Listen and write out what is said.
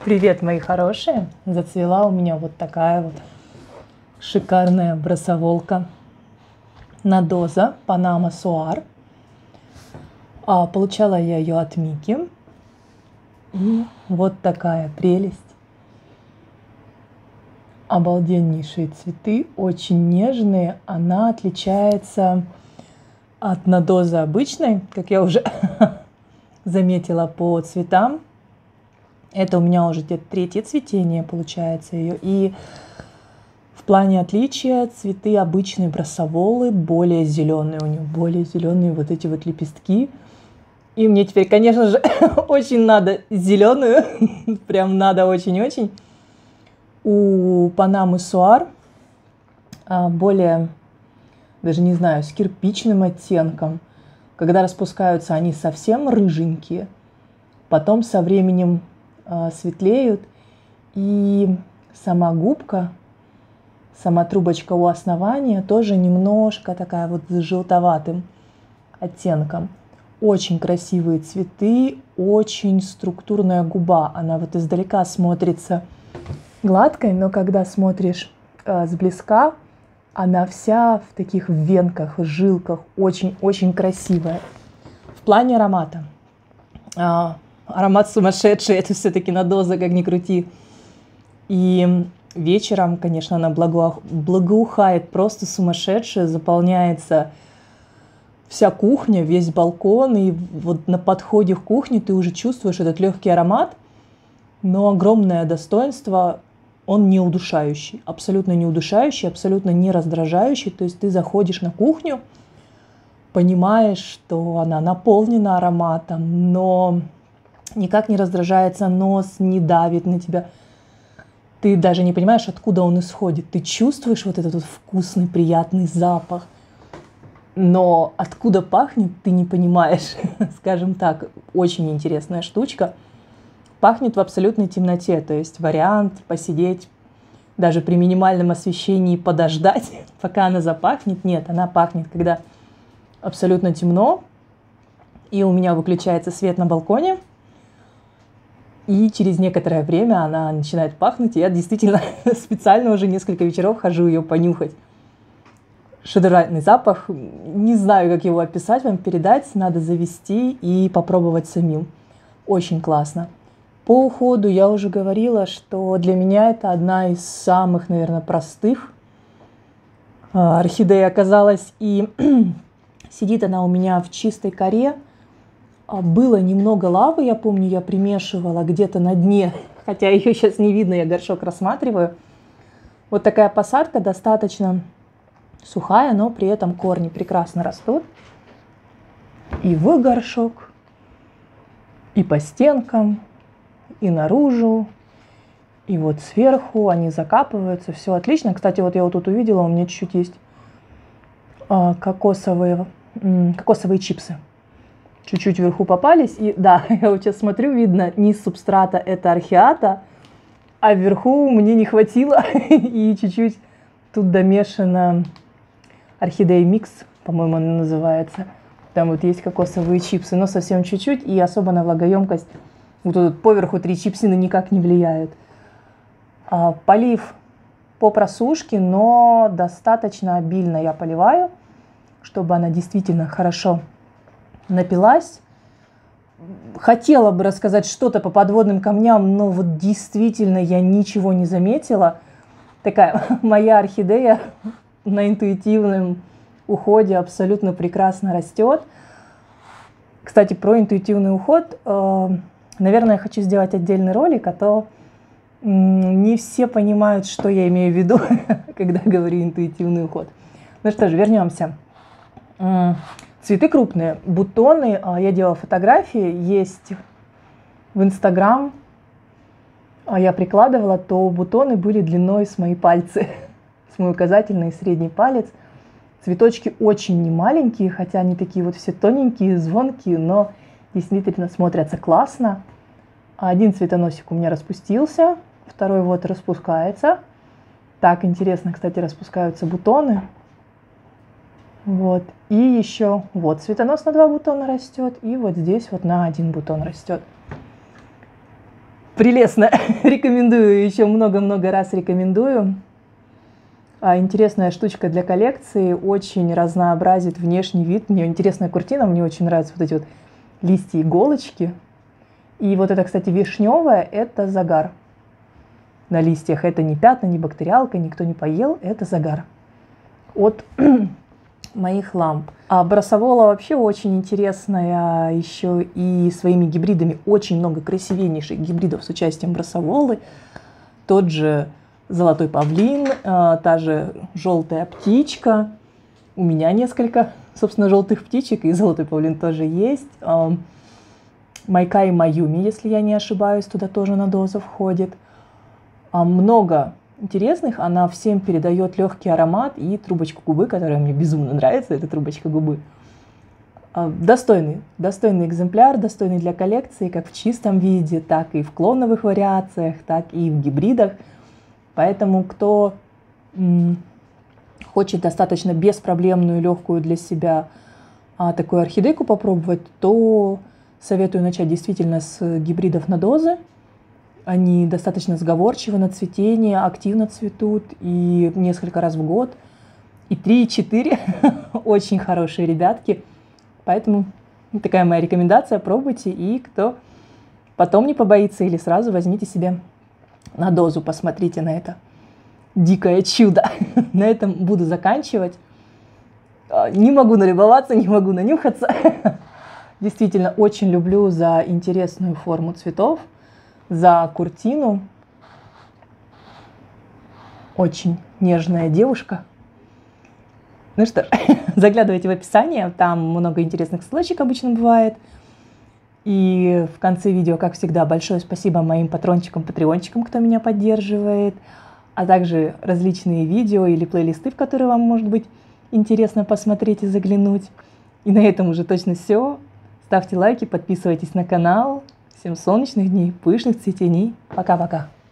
Привет, мои хорошие! Зацвела у меня вот такая вот шикарная бросоволка Надоза Панама Суар. Получала я ее от Мики. И вот такая прелесть. Обалденнейшие цветы, очень нежные. Она отличается от Надозы обычной, как я уже заметила по цветам. Это у меня уже где-то третье цветение получается ее. И в плане отличия цветы обычной бросоволы более зеленые. У нее более зеленые вот эти вот лепестки. И мне теперь, конечно же, очень надо зеленую. Прям надо очень-очень. У Панамы Суар более, даже не знаю, с кирпичным оттенком. Когда распускаются, они совсем рыженькие. Потом со временем светлеют, и сама губка, сама трубочка у основания тоже немножко такая вот с желтоватым оттенком. Очень красивые цветы, очень структурная губа. Она вот издалека смотрится гладкой, но когда смотришь сблизка, она вся в таких венках, жилках, очень-очень красивая. В плане аромата. Аромат сумасшедший, это все-таки Надоза, как ни крути. И вечером, конечно, она благоухает просто сумасшедшая, заполняется вся кухня, весь балкон. И вот на подходе к кухне ты уже чувствуешь этот легкий аромат, но огромное достоинство, он не удушающий, абсолютно не раздражающий. То есть ты заходишь на кухню, понимаешь, что она наполнена ароматом, но никак не раздражается нос, не давит на тебя. Ты даже не понимаешь, откуда он исходит. Ты чувствуешь вот этот вот вкусный, приятный запах. Но откуда пахнет, ты не понимаешь. Скажем так, очень интересная штучка. Пахнет в абсолютной темноте. То есть вариант посидеть даже при минимальном освещении, подождать, пока она запахнет. Нет, она пахнет, когда абсолютно темно, и у меня выключается свет на балконе. И через некоторое время она начинает пахнуть. И я действительно специально уже несколько вечеров хожу ее понюхать. Шедевральный запах. Не знаю, как его описать, вам передать. Надо завести и попробовать самим. Очень классно. По уходу я уже говорила, что для меня это одна из самых, наверное, простых орхидей оказалась. И сидит она у меня в чистой коре. Было немного лавы, я помню, я примешивала где-то на дне, хотя ее сейчас не видно, я горшок рассматриваю. Вот такая посадка достаточно сухая, но при этом корни прекрасно растут. И в горшок, и по стенкам, и наружу, и вот сверху они закапываются, все отлично. Кстати, вот я вот тут увидела, у меня чуть-чуть есть кокосовые чипсы. Чуть-чуть вверху попались. И да, я вот сейчас смотрю, видно, низ субстрата это орхиата, а вверху мне не хватило. И чуть-чуть тут домешано орхидея микс, по-моему, она называется. Там вот есть кокосовые чипсы, но совсем чуть-чуть. И особо на влагоемкость вот тут поверху 3 чипсины никак не влияют. Полив по просушке, но достаточно обильно я поливаю, чтобы она действительно хорошо напилась. Хотела бы рассказать что-то по подводным камням, но вот действительно я ничего не заметила. Такая моя орхидея на интуитивном уходе абсолютно прекрасно растет. Кстати, про интуитивный уход, наверное, я хочу сделать отдельный ролик, а то не все понимают, что я имею в виду, когда говорю интуитивный уход. Ну что же, вернемся. Цветы крупные, бутоны, я делала фотографии, есть в Инстаграм, я прикладывала, то бутоны были длиной с мои пальцы, с мой указательный и средний палец. Цветочки очень немаленькие, хотя они такие вот все тоненькие, звонкие, но действительно смотрятся классно. Один цветоносик у меня распустился, второй вот распускается. Так интересно, кстати, распускаются бутоны. Вот. И еще вот цветонос на 2 бутона растет, и вот здесь вот на 1 бутон растет. Прелестно. Рекомендую, еще много-много раз рекомендую. Интересная штучка для коллекции, очень разнообразит внешний вид. Мне интересная картина, мне очень нравятся вот эти вот листья иголочки. И вот это, кстати, вишневое, это загар на листьях. Это не пятна, не бактериалка, никто не поел, это загар от моих ламп. А Brassavola вообще очень интересная еще и своими гибридами. Очень много красивейших гибридов с участием Brassavola. Тот же золотой павлин, та же желтая птичка. У меня несколько, собственно, желтых птичек, и золотой павлин тоже есть. Майка и Маюми, если я не ошибаюсь, туда тоже надоза входит. Много интересных, она всем передает легкий аромат и трубочку губы, которая мне безумно нравится, это трубочка губы. Достойный экземпляр, достойный для коллекции, как в чистом виде, так и в клоновых вариациях, так и в гибридах. Поэтому кто хочет достаточно беспроблемную, легкую для себя такую орхидейку попробовать, то советую начать действительно с гибридов надозы. Они достаточно сговорчивы на цветение, активно цветут и несколько раз в год. И 3, и 4 очень хорошие ребятки. Поэтому такая моя рекомендация. Пробуйте. И кто потом не побоится или сразу возьмите себе надозу, посмотрите на это дикое чудо. На этом буду заканчивать. Не могу налюбоваться, не могу нанюхаться. Действительно, очень люблю за интересную форму цветов, за куртину. Очень нежная девушка. Ну что ж, заглядывайте в описание, там много интересных ссылочек обычно бывает. И в конце видео, как всегда, большое спасибо моим патрончикам, патреончикам, кто меня поддерживает, а также различные видео или плейлисты, в которые вам может быть интересно посмотреть и заглянуть. И на этом уже точно все. Ставьте лайки, подписывайтесь на канал. Всем солнечных дней, пышных цветений. Пока-пока.